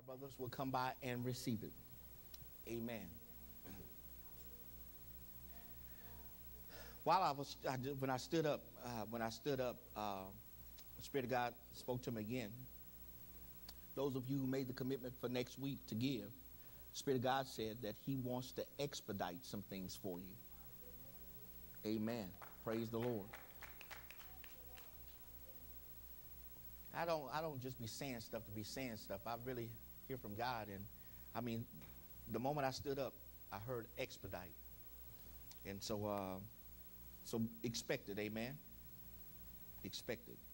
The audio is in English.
brothers will come by and receive it. Amen. When I stood up, the Spirit of God spoke to me again. Those of you who made the commitment for next week to give, the Spirit of God said that He wants to expedite some things for you. Amen. Praise the Lord. I don't just be saying stuff to be saying stuff. I really hear from God. And I mean, the moment I stood up, I heard expedite. And so expect it. Amen. Expect it.